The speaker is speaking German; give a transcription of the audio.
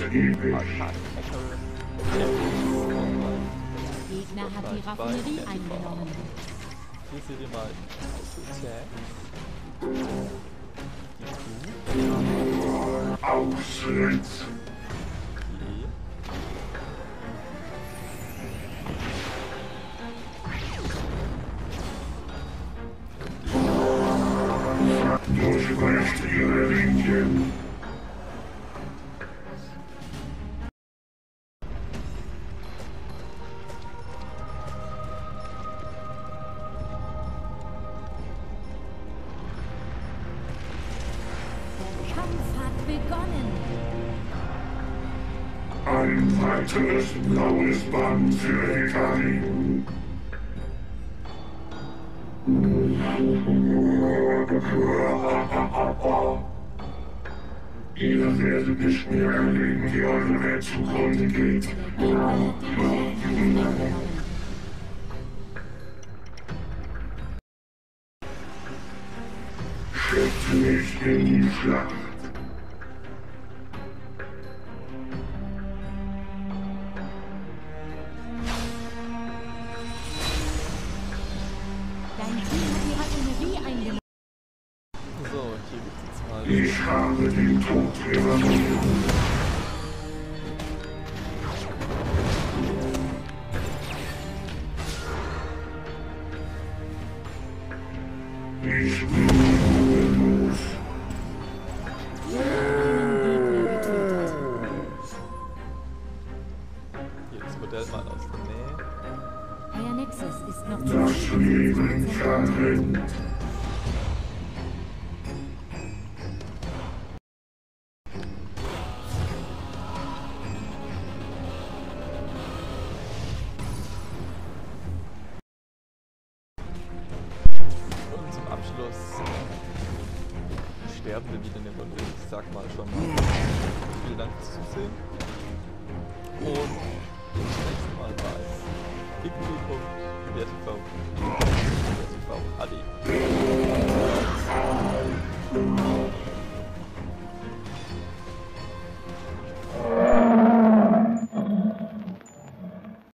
Gegner hat die Raffinerie eingenommen. Hier seht ihr mal Auschwitz. Durchbrecht ihre Linien. Ein weiteres blaues Band für Hekarim. Ihr werdet nicht mehr erleben, wie eure Welt zugrunde geht. Schickt mich in die Schlacht. Ich habe den Tod überwunden. Ich bin ruhelos. Hier das Modell mal aus der Nähe. Euer Nexus ist noch Das Leben verrennt. Sterben wir wieder in der Runde. Ich sag mal schon mal vielen Dank fürs Zusehen. Und bis zum nächsten Mal bei www.wertv. Ade.